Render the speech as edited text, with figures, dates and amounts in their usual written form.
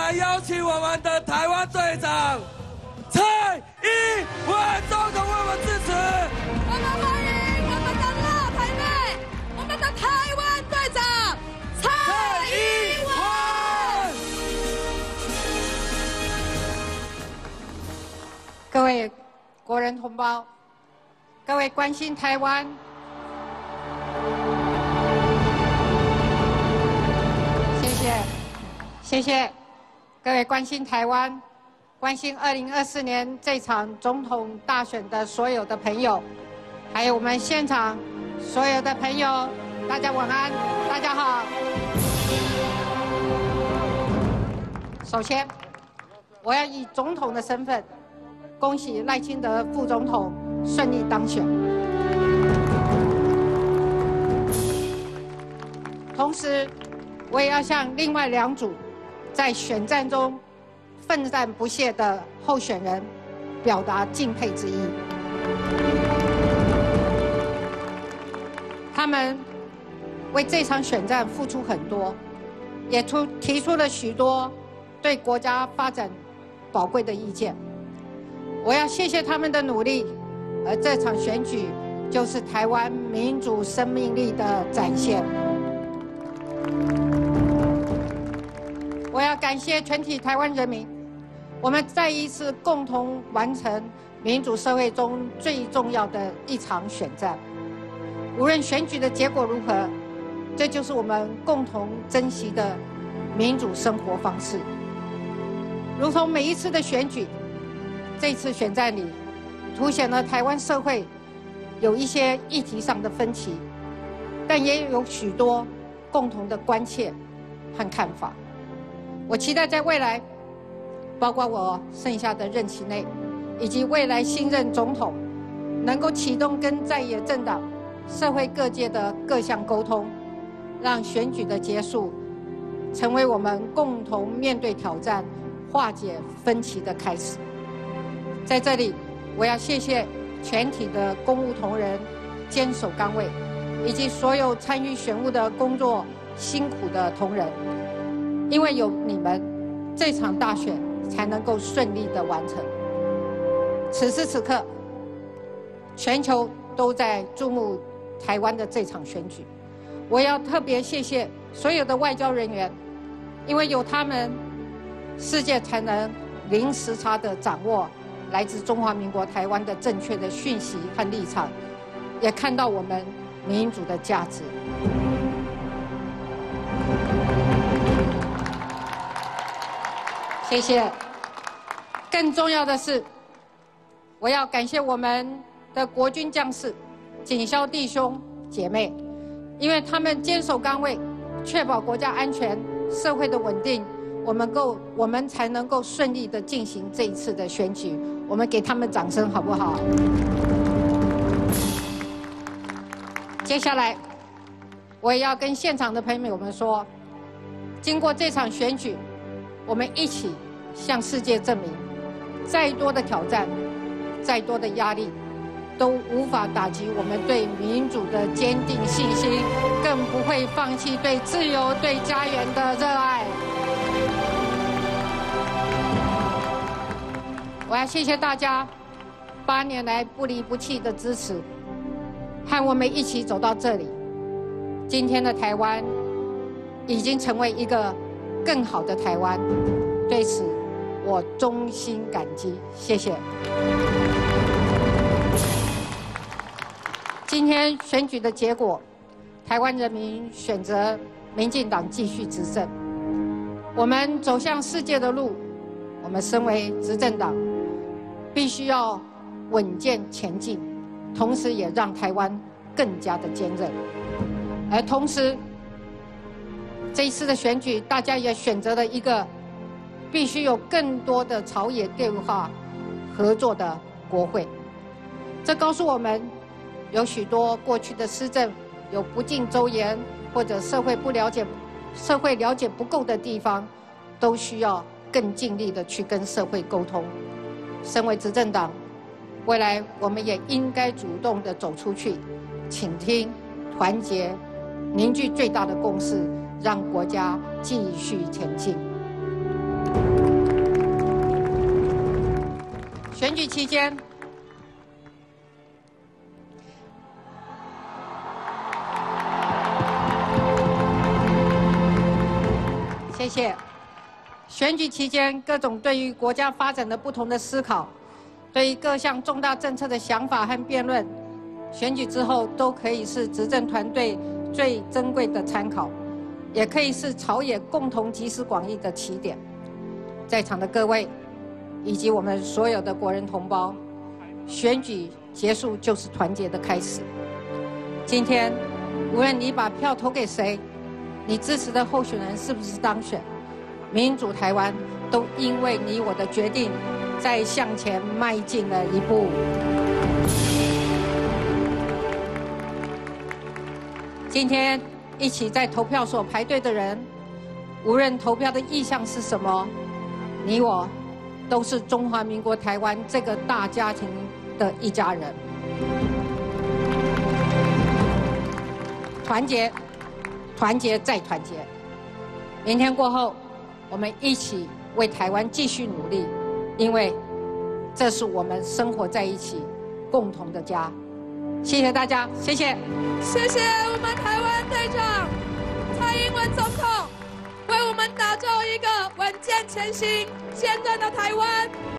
来邀请我们的台湾队长蔡英文总统为我们致辞。 我们欢迎我们的辣台妹，我们的台湾队长蔡英文。 各位国人同胞，各位关心台湾、谢谢各位关心台湾、关心2024年这场总统大选的所有的朋友，还有我们现场所有的朋友，大家晚安，大家好。首先，我要以总统的身份，恭喜赖清德副总统顺利当选。同时，我也要向另外2组在选战中奋战不懈的候选人表达敬佩之意。他们为这场选战付出很多，也提出了许多对国家发展宝贵的意见。我要谢谢他们的努力，而这场选举就是台湾民主生命力的展现。我要感谢全体台湾人民，我们再一次共同完成民主社会中最重要的一场选战。无论选举的结果如何，这就是我们共同珍惜的民主生活方式。如同每一次的选举，这次选战里凸显了台湾社会有一些议题上的分歧，但也有许多共同的关切和看法。我期待在未来，包括我剩下的任期内，以及未来新任总统，能够启动跟在野政党、社会各界的各项沟通，让选举的结束成为我们共同面对挑战、化解分歧的开始。在这里，我要谢谢全体的公务同仁坚守岗位，以及所有参与选务的工作辛苦的同仁。因为有你们，这场大选才能够顺利的完成。此时此刻，全球都在注目台湾的这场选举。我要特别谢谢所有的外交人员，因为有他们，世界才能零时差的掌握来自中华民国台湾的正确的讯息和立场，也看到我们民主的价值。谢谢。更重要的是，我要感谢我们的国军将士、警校弟兄姐妹，因为他们坚守岗位，确保国家安全、社会的稳定，我们才能够顺利的进行这一次的选举。我们给他们掌声好不好？接下来，我也要跟现场的朋友们说，经过这场选举，我们一起向世界证明，再多的挑战，再多的压力，都无法打击我们对民主的坚定信心，更不会放弃对自由、对家园的热爱。我要谢谢大家8年来不离不弃的支持，和我们一起走到这里。今天的台湾已经成为一个更好的台湾，对此我衷心感激，谢谢。今天选举的结果，台湾人民选择民进党继续执政。我们走向世界的路，我们身为执政党，必须要稳健前进，同时也让台湾更加的坚韧。而同时，这一次的选举，大家也选择了一个必须有更多的朝野对话合作的国会。这告诉我们，有许多过去的施政有不尽周延，或者社会了解不够的地方，都需要更尽力的去跟社会沟通。身为执政党，未来我们也应该主动的走出去，倾听、团结、凝聚最大的共识，让国家继续前进。 选举期间，谢谢。选举期间，各种对于国家发展的不同的思考，对于各项重大政策的想法和辩论，选举之后都可以是执政团队最珍贵的参考，也可以是朝野共同集思广益的起点。在场的各位，以及我们所有的国人同胞，选举结束就是团结的开始。今天，无论你把票投给谁，你支持的候选人是不是当选，民主台湾都因为你我的决定，再向前迈进了一步。今天一起在投票所排队的人，无论投票的意向是什么，你我都是中华民国台湾这个大家庭的一家人。团结，团结再团结。明天过后，我们一起为台湾继续努力，因为这是我们生活在一起共同的家。谢谢大家，谢谢。 谢谢我们台湾队长蔡英文总统，为我们打造一个稳健前行、坚韧的台湾。